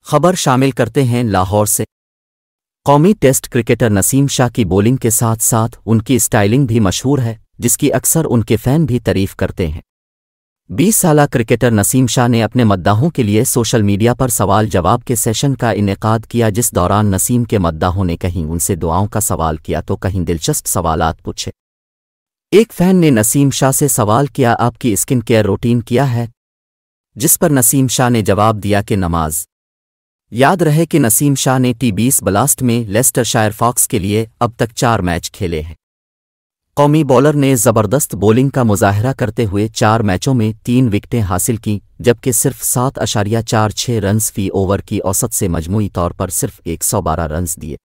खबर शामिल करते हैं लाहौर से। कौमी टेस्ट क्रिकेटर नसीम शाह की बॉलिंग के साथ साथ उनकी स्टाइलिंग भी मशहूर है, जिसकी अक्सर उनके फ़ैन भी तारीफ करते हैं। 20 साला क्रिकेटर नसीम शाह ने अपने मद्दाहों के लिए सोशल मीडिया पर सवाल जवाब के सेशन का इनेकाद किया, जिस दौरान नसीम के मद्दाहों ने कहीं उनसे दुआओं का सवाल किया तो कहीं दिलचस्प सवालात पूछे। एक फ़ैन ने नसीम शाह से सवाल किया, आपकी स्किन केयर रूटीन क्या है? जिस पर नसीम शाह ने जवाब दिया कि नमाज। याद रहे कि नसीम शाह ने T20 ब्लास्ट में लेस्टरशायर फॉक्स के लिए अब तक 4 मैच खेले हैं। कौमी बॉलर ने ज़बरदस्त बॉलिंग का मुजाहरा करते हुए 4 मैचों में 3 विकेटें हासिल की, जबकि सिर्फ 7.46 रन्स फ़ी ओवर की औसत से मजमूई तौर पर सिर्फ 112 रन्स दिए।